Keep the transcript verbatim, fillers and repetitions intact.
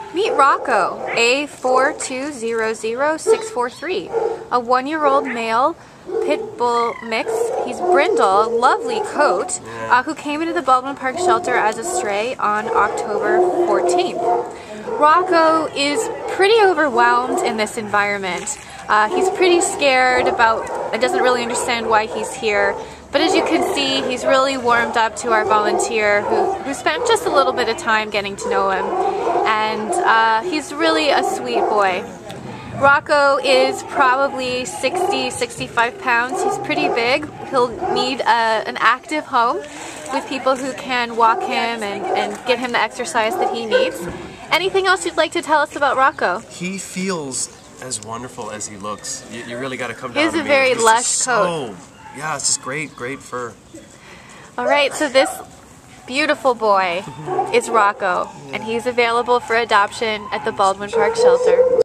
Meet Rocco, A four two zero zero six four three, a one-year-old male pit bull mix. He's brindle, lovely coat, uh, who came into the Baldwin Park shelter as a stray on October fourteenth. Rocco is pretty overwhelmed in this environment. Uh, he's pretty scared about, and doesn't really understand why he's here. But as you can see, he's really warmed up to our volunteer who, who spent just a little bit of time getting to know him. And uh, he's really a sweet boy. Rocco is probably sixty, sixty-five pounds. He's pretty big. He'll need a, an active home with people who can walk him and, and get him the exercise that he needs. Anything else you'd like to tell us about Rocco? He feels as wonderful as he looks. You, you really got to come He down has and a meet very him. He's lush just coat. So, yeah, it's just great, great fur. Alright, so this beautiful boy is Rocco, and he's available for adoption at the Baldwin Park shelter.